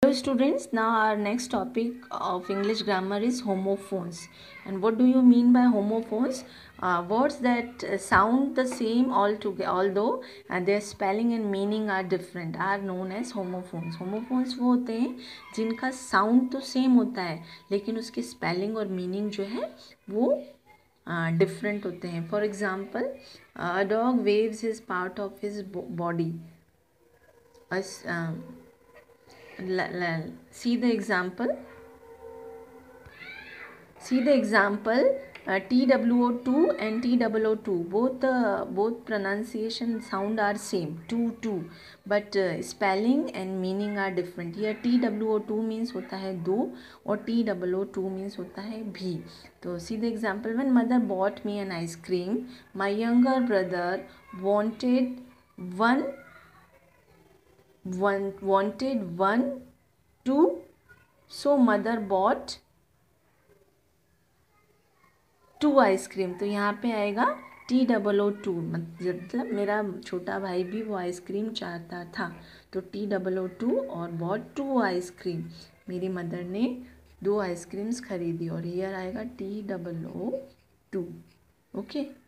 Hello students, now our next topic of English grammar is homophones. And what do you mean by homophones? Words that sound the same altogether, although their spelling and meaning are different, are known as homophones. Homophones वो होते हैं जिनका sound तो same होता है लेकिन उसके spelling और meaning जो है वो different होते हैं. For example, a dog waves his part of his body. See the example. TWO2 and TOO2 both pronunciation sound are same, two, but spelling and meaning are different. Here TWO2 means होता है दो और TOO2 means होता है भी. तो see the example. When mother bought me an ice cream, my younger brother wanted one two, so mother bought 2 ice cream. तो यहाँ पे आएगा TOO2, मतलब मेरा छोटा भाई भी वो आइसक्रीम चाहता था. तो TOO2 और bought 2 आइसक्रीम. मेरी मदर ने 2 आइसक्रीम्स खरीदी और हियर आएगा TOO2. ओके.